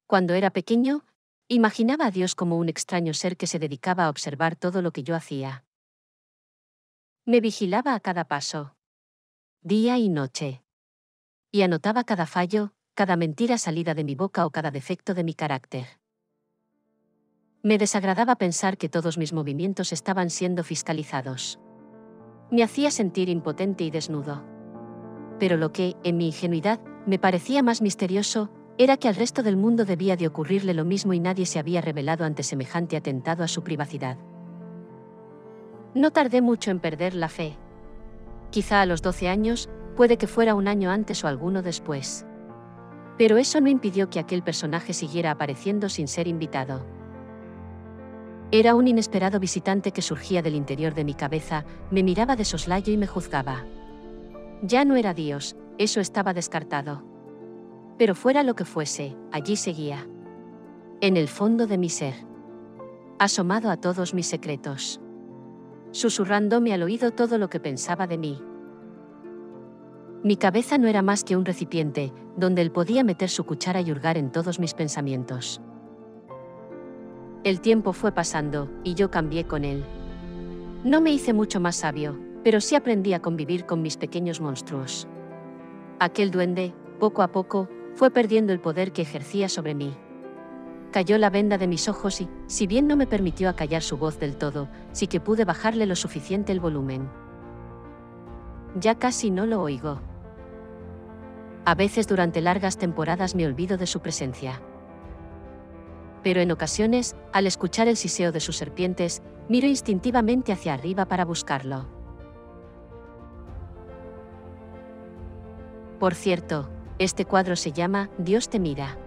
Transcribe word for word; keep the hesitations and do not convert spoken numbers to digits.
Cuando era pequeño, imaginaba a Dios como un extraño ser que se dedicaba a observar todo lo que yo hacía. Me vigilaba a cada paso, día y noche, y anotaba cada fallo, cada mentira salida de mi boca o cada defecto de mi carácter. Me desagradaba pensar que todos mis movimientos estaban siendo fiscalizados. Me hacía sentir impotente y desnudo. Pero lo que, en mi ingenuidad, me parecía más misterioso, era que al resto del mundo debía de ocurrirle lo mismo y nadie se había rebelado ante semejante atentado a su privacidad. No tardé mucho en perder la fe. Quizá a los doce años, puede que fuera un año antes o alguno después. Pero eso no impidió que aquel personaje siguiera apareciendo sin ser invitado. Era un inesperado visitante que surgía del interior de mi cabeza, me miraba de soslayo y me juzgaba. Ya no era Dios, eso estaba descartado. Pero fuera lo que fuese, allí seguía. En el fondo de mi ser. Asomado a todos mis secretos. Susurrándome al oído todo lo que pensaba de mí. Mi cabeza no era más que un recipiente, donde él podía meter su cuchara y hurgar en todos mis pensamientos. El tiempo fue pasando, y yo cambié con él. No me hice mucho más sabio, pero sí aprendí a convivir con mis pequeños monstruos. Aquel duende, poco a poco, fue perdiendo el poder que ejercía sobre mí. Cayó la venda de mis ojos y, si bien no me permitió acallar su voz del todo, sí que pude bajarle lo suficiente el volumen. Ya casi no lo oigo. A veces durante largas temporadas me olvido de su presencia. Pero en ocasiones, al escuchar el siseo de sus serpientes, miro instintivamente hacia arriba para buscarlo. Por cierto, este cuadro se llama Dios te mira.